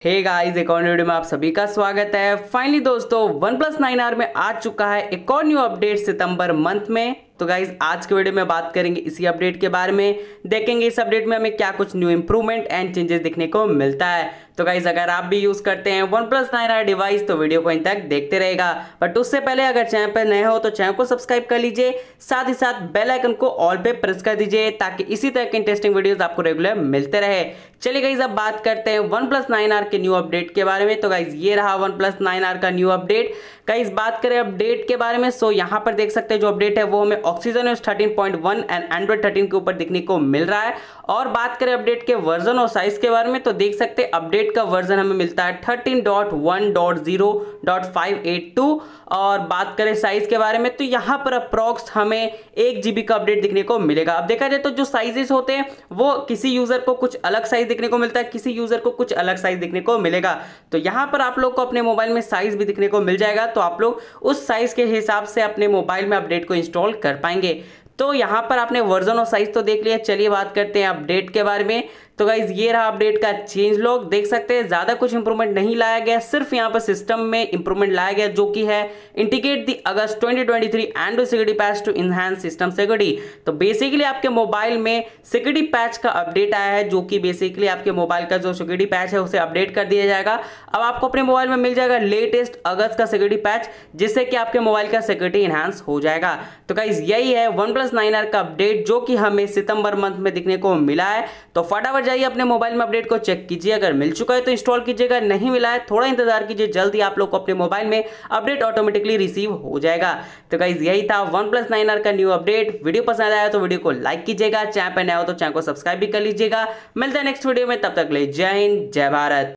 Hey guys, एक और video में आप सभी का स्वागत है। फाइनली दोस्तों, OnePlus 9R में आ चुका है एक और न्यू अपडेट सितंबर मंथ में। तो गाइस, आज के वीडियो में बात करेंगे इसी अपडेट के बारे में, देखेंगे इस अपडेट में हमें क्या कुछ न्यू इंप्रूवमेंट एंड चेंजेस दिखने को मिलता है। तो गाइस, अगर आप भी यूज करते हैं OnePlus 9R डिवाइस तो वीडियो को इन तक देखते रहेगा। बट उससे पहले अगर चैनल पर नए हो तो चैनल को सब्सक्राइब कर लीजिए, साथ ही साथ बेल आइकन को ऑल पे प्रेस कर दीजिए ताकि इसी तरह के इंटरेस्टिंग वीडियोस आपको रेगुलर मिलते रहे। चलिए गाइस, अब बात करते हैं OnePlus 9R के न्यू अपडेट के बारे में। तो गाइस, ये रहा OnePlus 9R का न्यू अपडेट। गाइस, बात करें अपडेट के बारे में, सो यहाँ पर देख सकते हैं जो अपडेट है वो हमें ऑक्सीजन 13.1 एंड एंड्रॉइड 13 के ऊपर दिखने को मिल रहा है। और बात करें अपडेट के वर्जन और साइज के बारे में, तो देख सकते हैं अपडेट का वर्जन हमें मिलता है 13.1.0.582। और बात करें साइज के बारे में, तो यहाँ पर अप्रॉक्स हमें 1 GB का अपडेट दिखने को मिलेगा। अब देखा जाए तो जो साइजेस होते हैं वो किसी यूजर को कुछ अलग साइज दिखने को मिलता है, किसी यूजर को कुछ अलग साइज दिखने को मिलेगा। तो यहाँ पर आप लोग को अपने मोबाइल में साइज भी दिखने को मिल जाएगा, तो आप लोग उस साइज के हिसाब से अपने मोबाइल में अपडेट को इंस्टॉल कर पाएंगे। तो यहाँ पर आपने वर्जन और साइज तो देख लिया, चलिए बात करते हैं अपडेट के बारे में। तो गाइज, ये रहा अपडेट का चेंज लॉग। देख सकते हैं ज्यादा कुछ इंप्रूवमेंट नहीं लाया गया, सिर्फ यहाँ पर सिस्टम में इंप्रूवमेंट लाया गया, जो कि है indicate the August 2023 Android security patch to enhance system security. तो बेसिकली आपके मोबाइल में सिक्योरिटी पैच का अपडेट आया है, जो कि बेसिकली आपके मोबाइल का जो सिक्योरिटी पैच है उसे अपडेट कर दिया जाएगा। अब आपको अपने मोबाइल में मिल जाएगा लेटेस्ट अगस्त का सिक्योरिटी पैच, जिससे कि आपके मोबाइल का सिक्योरिटी इनहैंस हो जाएगा। तो गाइज, यही है OnePlus 9R का अपडेट, जो कि हमें सितंबर मंथ में दिखने को मिला है। तो फटाफट जाइए अपने मोबाइल में अपडेट को चेक कीजिए, अगर मिल चुका है तो इंस्टॉल कीजिएगा, नहीं मिला है थोड़ा इंतजार कीजिए, जल्दी आप लोग को अपने मोबाइल में अपडेट ऑटोमेटिकली रिसीव हो जाएगा। तो गाइस, यही था OnePlus 9R का न्यू अपडेट। वीडियो पसंद आया तो वीडियो को लाइक कीजिएगा, चैनल पर नया हो तो चैनल को सब्सक्राइब भी कर लीजिएगा। मिलते हैं नेक्स्ट वीडियो में, तब तक ले जय हिंद, जय भारत।